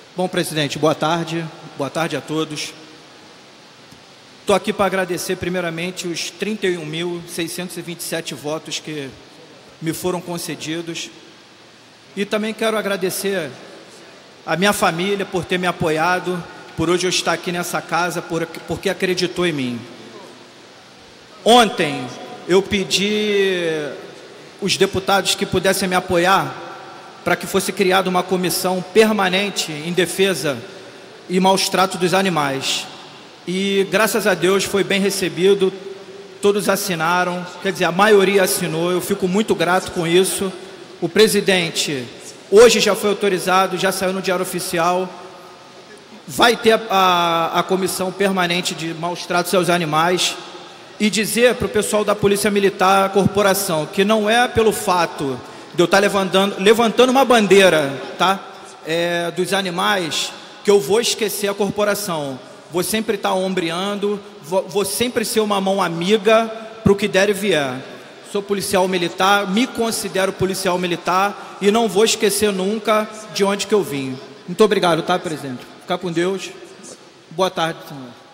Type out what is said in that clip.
Bom, presidente, boa tarde a todos. Estou aqui para agradecer primeiramente os 31.627 votos que me foram concedidos e também quero agradecer a minha família por ter me apoiado, por hoje eu estar aqui nessa casa, porque acreditou em mim. Ontem eu pedi os deputados que pudessem me apoiar para que fosse criada uma comissão permanente em defesa e maus tratos dos animais. E, graças a Deus, foi bem recebido, todos assinaram, quer dizer, a maioria assinou, eu fico muito grato com isso. O presidente, hoje já foi autorizado, já saiu no Diário Oficial, vai ter a comissão permanente de maus tratos aos animais. E dizer para o pessoal da Polícia Militar, a corporação, que não é pelo fato de eu estar levantando uma bandeira, tá? Dos animais, que eu vou esquecer a corporação. Vou sempre estar ombreando, vou sempre ser uma mão amiga para o que der e vier. Sou policial militar, me considero policial militar e não vou esquecer nunca de onde que eu vim. Muito obrigado, tá, presidente? Ficar com Deus. Boa tarde, senhor.